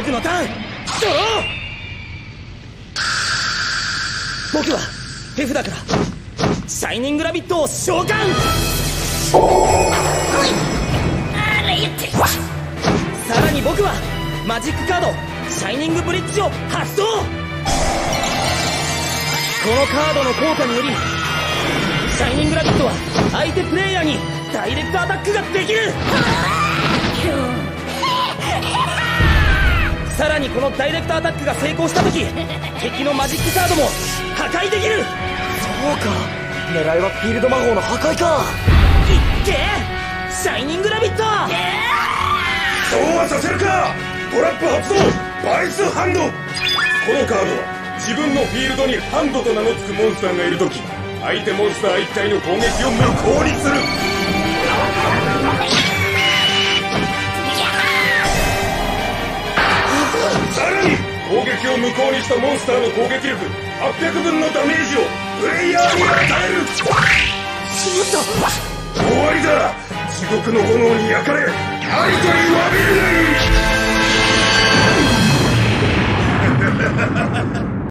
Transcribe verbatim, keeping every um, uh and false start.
クのターンドロー。僕はフェフだからシャイニングラビットを召喚。さらに僕はマジックカードシャイニングブリッジを発動。このカードの効果によりシャイニングラビットは相手プレイヤーにダイレクトアタックができる。さらにこのダイレクトアタックが成功した時敵のマジックカードも破壊できる。そうか、狙いはフィールド魔法の破壊か。いっけーシャイニングラビット。 そうはさせるか。トラップ発動バイスハンド。このカードは自分のフィールドにハンドと名の付くモンスターがいる時相手モンスター一体の攻撃を無効にする。さらに攻撃を無効にしたモンスターの攻撃力はっぴゃくぶんのダメージをプレイヤーに与える。 しまった、 終わりだ。地獄の炎に焼かれ愛というわびるがい